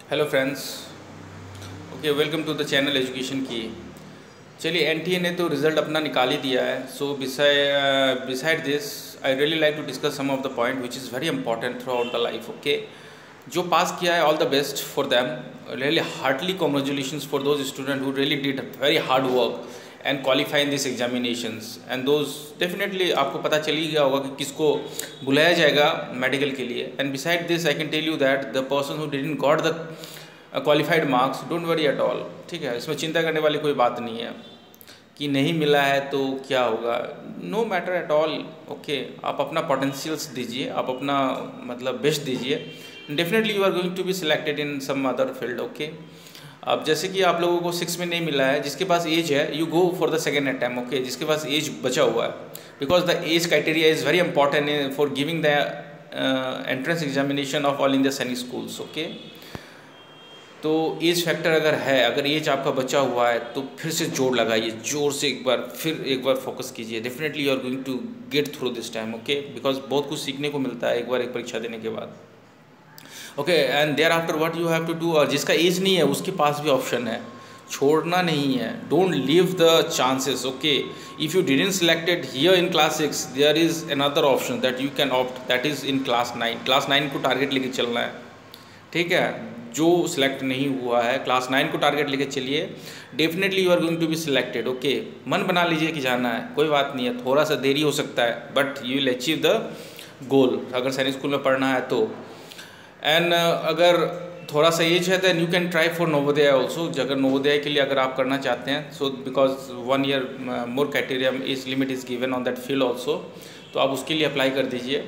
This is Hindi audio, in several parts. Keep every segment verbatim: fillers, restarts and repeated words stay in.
Hello friends, okay welcome to the channel education की। चलिए, एनटीए ने तो रिज़ल्ट अपना निकाल ही दिया है। So beside this I really like to discuss some of the point which is very important throughout the life. Okay, जो पास किया है, all the best for them. Really heartily congratulations for those student who really did very hard work and qualify in this examinations and those definitely आपको पता चल ही गया होगा कि किसको बुलाया जाएगा मेडिकल के लिए। And beside this I can tell you that the person who didn't got the qualified marks, don't worry at all. ठीक है, इसमें चिंता करने वाली कोई बात नहीं है कि नहीं मिला है तो क्या होगा, no matter at all. Okay, आप अपना पोटेंशियल्स दीजिए, आप अपना मतलब बेस्ट दीजिए, definitely you are going to be selected in some other field. Okay, अब जैसे कि आप लोगों को सिक्स में नहीं मिला है, जिसके पास एज है you go for the second attempt. Okay, जिसके पास एज बचा हुआ है, because the age criteria is very important for giving the entrance examination of all India Sainik schools. Okay, तो एज फैक्टर अगर है, अगर एज आपका बचा हुआ है तो फिर से जोर लगाइए, जोर से एक बार फिर एक बार फोकस कीजिए। Definitely you are going to get through this time. Okay, because बहुत कुछ सीखने को मिलता है एक बार एक परीक्षा देने के बाद। Okay, and there after what you have to do, और जिसका एज नहीं है उसके पास भी ऑप्शन है, छोड़ना नहीं है। Don't leave the chances. Okay, if you didn't selected here in class six, there is another option that you can opt, that is in class nine. Class nine को टारगेट लेके चलना है। ठीक है, जो सिलेक्ट नहीं हुआ है क्लास नाइन को टारगेट लेके चलिए, definitely you are going to be selected. Okay, मन बना लीजिए कि जाना है, कोई बात नहीं है, थोड़ा सा देरी हो सकता है but you will achieve the goal अगर सैनिक स्कूल में पढ़ना है तो। एंड uh, अगर थोड़ा सा एज है than you can try for Navodaya also. अगर नवोदय के लिए अगर आप करना चाहते हैं, so because one year more criteria age limit is given on that field also, तो आप उसके लिए अप्लाई कर दीजिए।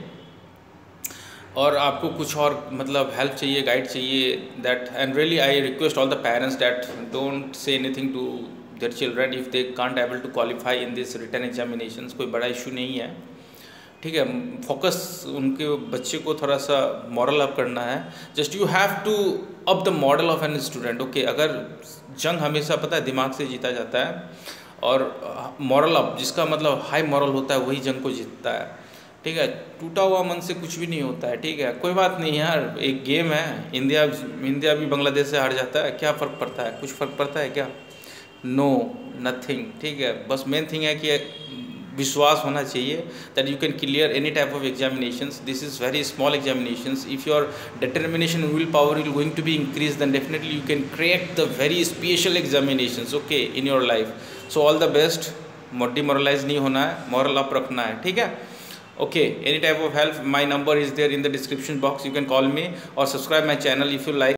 और आपको कुछ और मतलब हेल्प चाहिए, गाइड चाहिए, that and really I request all the parents that don't say anything to their children if they can't able to qualify in this written examinations. कोई बड़ा इशू नहीं है। ठीक है, फोकस उनके बच्चे को थोड़ा सा मॉरल अप करना है। Just you have to up the model of an student. Okay, अगर जंग हमेशा पता है दिमाग से जीता जाता है, और मॉरल अप जिसका मतलब हाई मॉरल होता है वही जंग को जीतता है। ठीक है, टूटा हुआ मन से कुछ भी नहीं होता है। ठीक है, कोई बात नहीं यार, एक गेम है। इंडिया इंडिया भी बांग्लादेश से हार जाता है, क्या फ़र्क पड़ता है? कुछ फ़र्क पड़ता है क्या? No, nothing. ठीक है, बस मेन थिंग है कि विश्वास होना चाहिए that you can clear any type of examinations. This is very small examinations. If your determination will power will going to be increase, then definitely you can crack the very special examinations. Okay, in your life. So all the best. Demoralize नहीं होना है, मॉरल अप रखना है। ठीक है, okay, any type of help, my number is there in the description box, you can call me or subscribe my channel if you like.